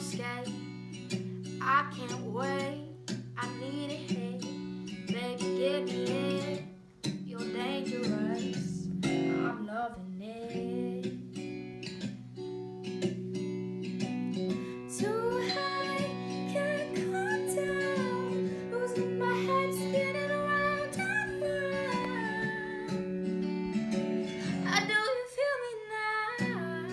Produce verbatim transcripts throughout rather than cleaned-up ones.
escape. I can't wait, I need it, hey. Baby, get me in, you're dangerous, I'm loving it. Too high, can't come down, losing my head, spinning around and around. How do you feel me now?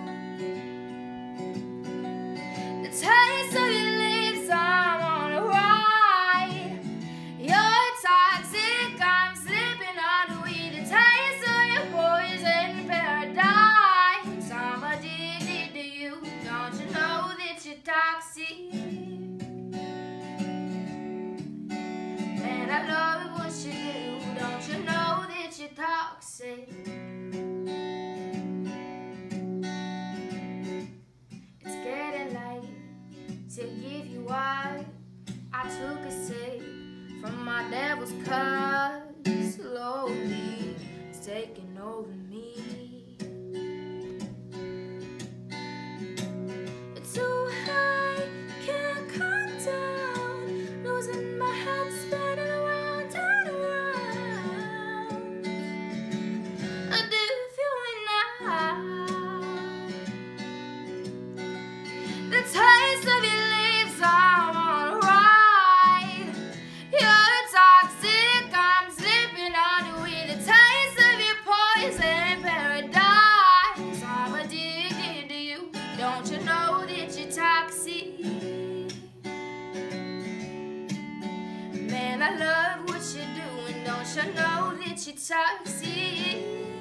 The taste of your lips, I'm on a ride. You're toxic, I'm slipping on the weed. The taste of your poison paradise. I'm addicted to you, don't you know that you're toxic? Man, I love what you do, don't you know that you're toxic? It's getting late to give you what I took a sip from my devil's cup. Slowly, it's taking over me. It's too high, can't come down, losing my head, spinning around and around. How do you feel me now? The taste of your lips, I'm on a ride. You're toxic, I'm slipping on the weed. The taste of your poison paradise. I'm addicted to you, don't you know that you're toxic? Man, I love what you're doing, don't you know that you're toxic?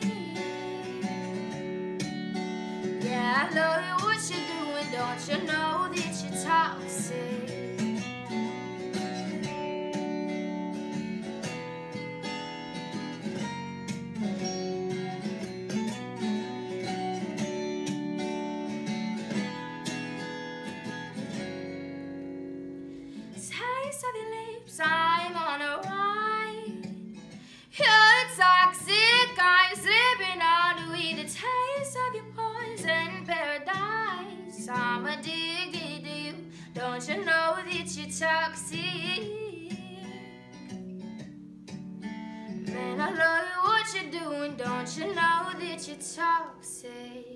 Yeah, I love what you're doing, don't you know that you're toxic? Taste of your lips, I'm on a ride. You're toxic, I'm slipping on the weed. The taste of your poison paradise. I'm addicted to you, don't you know that you're toxic? Man, I love what you're doing, don't you know that you're toxic?